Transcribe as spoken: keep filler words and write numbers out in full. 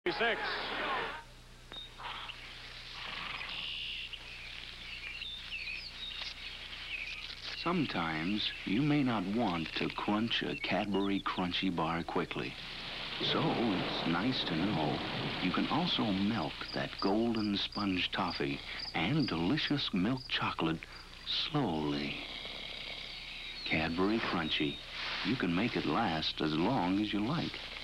Six. Sometimes you may not want to crunch a Cadbury Crunchie bar quickly. So it's nice to know you can also melt that golden sponge toffee and delicious milk chocolate slowly. Cadbury Crunchie. You can make it last as long as you like.